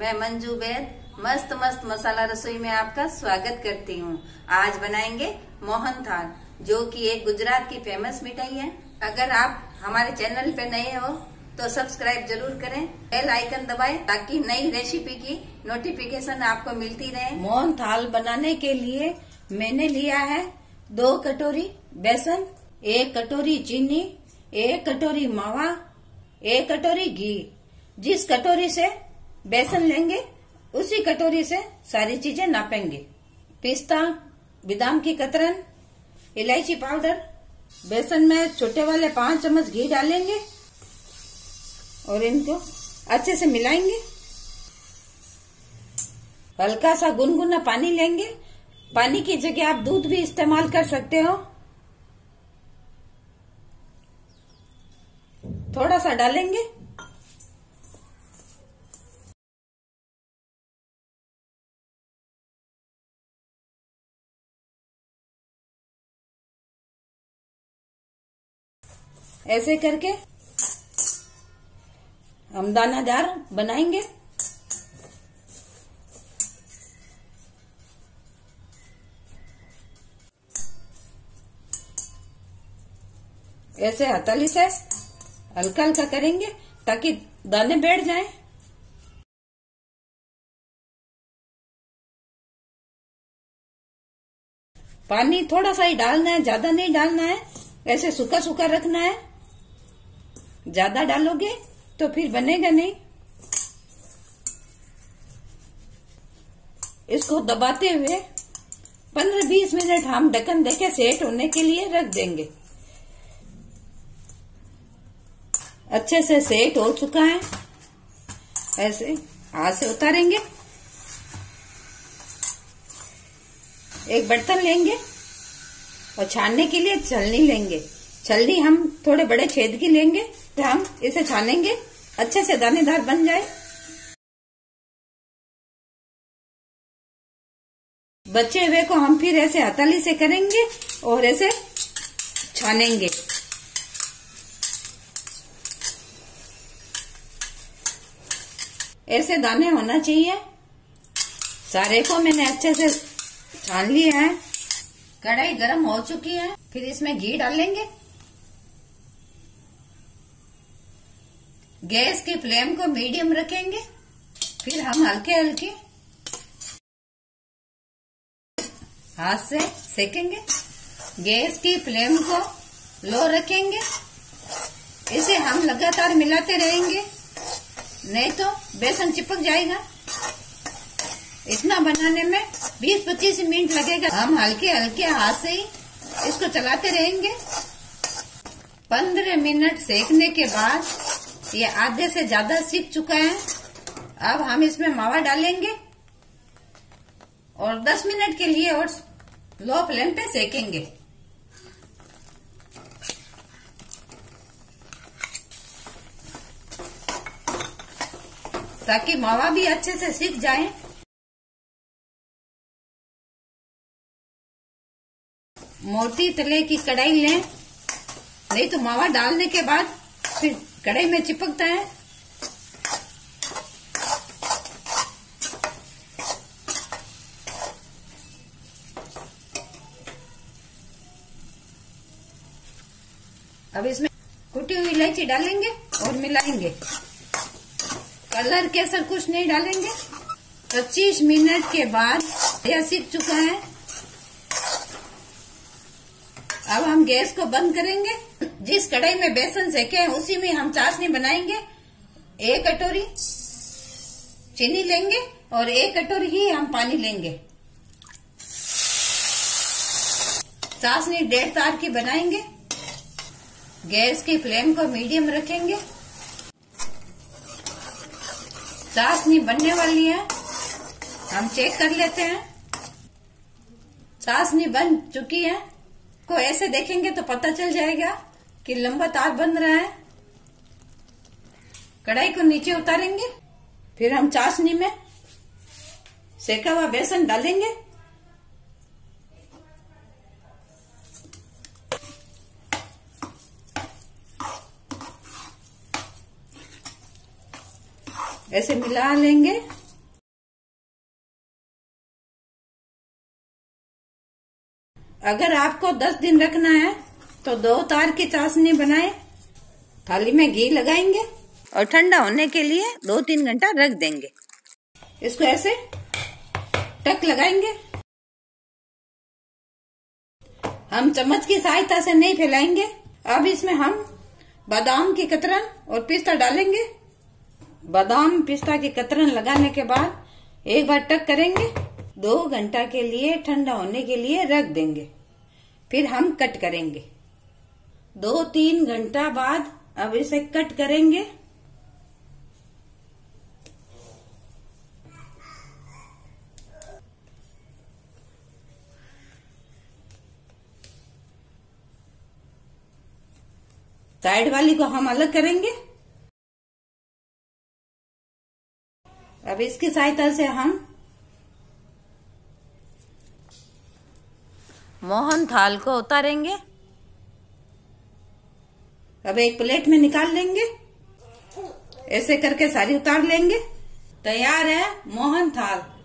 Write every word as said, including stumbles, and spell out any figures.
मैं मंजू बैद मस्त मस्त मसाला रसोई में आपका स्वागत करती हूँ। आज बनाएंगे मोहन थाल, जो कि एक गुजरात की फेमस मिठाई है। अगर आप हमारे चैनल पे नए हो तो सब्सक्राइब जरूर करें, बेल आइकन दबाएं ताकि नई रेसिपी की नोटिफिकेशन आपको मिलती रहे। मोहन थाल बनाने के लिए मैंने लिया है दो कटोरी बेसन, एक कटोरी चीनी, एक कटोरी मावा, एक कटोरी घी। जिस कटोरी से बेसन लेंगे उसी कटोरी से सारी चीजें नापेंगे। पिस्ता, बादाम की कतरन, इलायची पाउडर। बेसन में छोटे वाले पांच चम्मच घी डालेंगे और इनको अच्छे से मिलाएंगे। हल्का सा गुनगुना पानी लेंगे। पानी की जगह आप दूध भी इस्तेमाल कर सकते हो। थोड़ा सा डालेंगे। ऐसे करके हम दानादार बनाएंगे। ऐसे हथेली से हल्का हल्का करेंगे ताकि दाने बैठ जाएं। पानी थोड़ा सा ही डालना है, ज्यादा नहीं डालना है। ऐसे सूखा सूखा रखना है। ज्यादा डालोगे तो फिर बनेगा नहीं। इसको दबाते हुए पंद्रह बीस मिनट हम ढक्कन देके सेट होने के लिए रख देंगे। अच्छे से सेट हो चुका है। ऐसे हाथ से उतारेंगे। एक बर्तन लेंगे और छानने के लिए छलनी लेंगे। छलनी हम थोड़े बड़े छेद की लेंगे। तो हम इसे छानेंगे अच्छे से दानेदार बन जाए। बचे हुए को हम फिर ऐसे हथेली से करेंगे और ऐसे छानेंगे। ऐसे दाने होना चाहिए। सारे को मैंने अच्छे से छान लिया है। कढ़ाई गरम हो चुकी है। फिर इसमें घी डालेंगे। गैस की फ्लेम को मीडियम रखेंगे। फिर हम हल्के हल्के हाथ से सेकेंगे। गैस की फ्लेम को लो रखेंगे। इसे हम लगातार मिलाते रहेंगे, नहीं तो बेसन चिपक जाएगा। इतना बनाने में बीस पच्चीस मिनट लगेगा। हम हल्के हल्के हाथ से ही इसको चलाते रहेंगे। पंद्रह मिनट सेकने के बाद ये आधे से ज्यादा सीख चुका है। अब हम इसमें मावा डालेंगे और दस मिनट के लिए और लो फ्लेम पे सेकेंगे। ताकि मावा भी अच्छे से सीख जाए। मोटी तले की कढ़ाई लें, नहीं तो मावा डालने के बाद फिर कढ़ाई में चिपकता है। अब इसमें कुटी हुई इलायची डालेंगे और मिलाएंगे। कलर केसर कुछ नहीं डालेंगे। पच्चीस मिनट के बाद यह सीख चुका है। अब हम गैस को बंद करेंगे। जिस कढ़ाई में बेसन सेके हैं उसी में हम चाशनी बनाएंगे। एक कटोरी चीनी लेंगे और एक कटोरी ही हम पानी लेंगे। चाशनी डेढ़ तार की बनाएंगे। गैस की फ्लेम को मीडियम रखेंगे। चाशनी बनने वाली है। हम चेक कर लेते हैं। चाशनी बन चुकी है। को ऐसे देखेंगे तो पता चल जाएगा कि लंबा तार बन रहा है। कढ़ाई को नीचे उतारेंगे। फिर हम चाशनी में सेका हुआ बेसन डालेंगे। ऐसे मिला लेंगे। अगर आपको दस दिन रखना है तो दो तार की चाशनी बनाए, थाली में घी लगाएंगे और ठंडा होने के लिए दो तीन घंटा रख देंगे। इसको ऐसे टक लगाएंगे। हम चम्मच की सहायता से नहीं फैलाएंगे। अब इसमें हम बादाम की कतरन और पिस्ता डालेंगे। बादाम पिस्ता की कतरन लगाने के बाद एक बार टक करेंगे, दो घंटा के लिए ठंडा होने के लिए रख देंगे। फिर हम कट करेंगे। दो तीन घंटा बाद अब इसे कट करेंगे। साइड वाली को हम अलग करेंगे। अब इसकी सहायता से हम मोहन थाल को उतारेंगे। अब एक प्लेट में निकाल लेंगे। ऐसे करके सारी उतार लेंगे। तैयार है मोहन थाल।